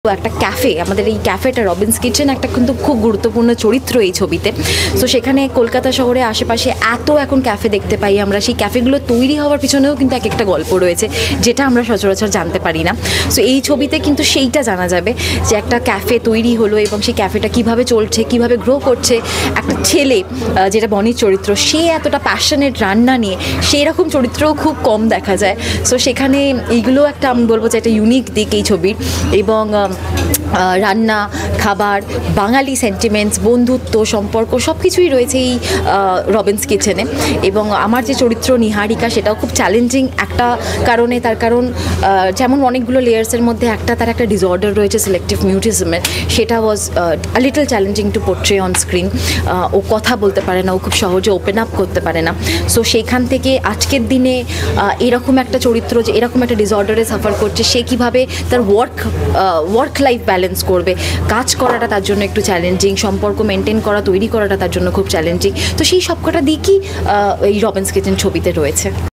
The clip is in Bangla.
একটা ক্যাফে, আমাদের এই ক্যাফেটা রবিন্স কিচেন একটা কিন্তু খুব গুরুত্বপূর্ণ চরিত্র এই ছবিতে। সো সেখানে কলকাতা শহরে আশেপাশে এত এখন ক্যাফে দেখতে পাই আমরা, সেই ক্যাফেগুলো তৈরি হওয়ার পিছনেও কিন্তু এক একটা গল্প রয়েছে যেটা আমরা সচরাচর জানতে পারি না। সো এই ছবিতে কিন্তু সেইটা জানা যাবে যে একটা ক্যাফে তৈরি হলো এবং সেই ক্যাফেটা কিভাবে চলছে, কিভাবে গ্রো করছে। একটা ছেলে যেটা বনির চরিত্র, সে এতটা প্যাশনেট রান্না নিয়ে, সেই রকম চরিত্রও খুব কম দেখা যায়। সো সেখানে এইগুলো একটা আমি বলবো যে একটা ইউনিক দিক এই ছবির। এবং রান্না, খাবার, বাঙালি সেন্টিমেন্টস, বন্ধুত্ব, সম্পর্ক সব কিছুই রয়েছে এই রবিন্স কিচেনে। এবং আমার যে চরিত্র নিহারিকা, সেটাও খুব চ্যালেঞ্জিং একটা কারণে। তার কারণ যেমন অনেকগুলো লেয়ার্সের মধ্যে তার একটা ডিসঅর্ডার রয়েছে সিলেক্টিভ মিউটিজমের, সেটা was a little challenging to portray on screen. ও কথা বলতে পারে না, ও খুব সহজে ওপেন আপ করতে পারে না। সো সেইখান থেকে আজকের দিনে এরকম একটা চরিত্র যে এরকম একটা ডিসঅর্ডারে সাফার করছে, সে কীভাবে তার ওয়ার্ক লাইফ ব্যালেন্স করবে, কাজ করাটা তার জন্য একটু চ্যালেঞ্জিং, সম্পর্ক মেনটেন করা, তৈরি করাটা তার জন্য খুব চ্যালেঞ্জিং। তো সেই সবকটা দিকই এই রবিন্স কিচেন ছবিতে রয়েছে।